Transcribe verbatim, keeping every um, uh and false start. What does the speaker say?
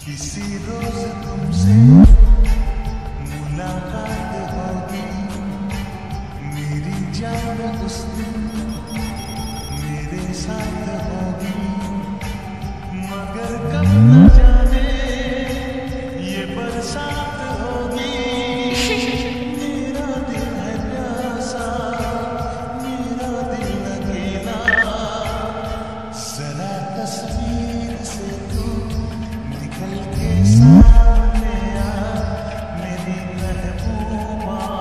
किसी रोज तुमसे मुलाकात होगी, मेरी जान उस दिन मेरे साथ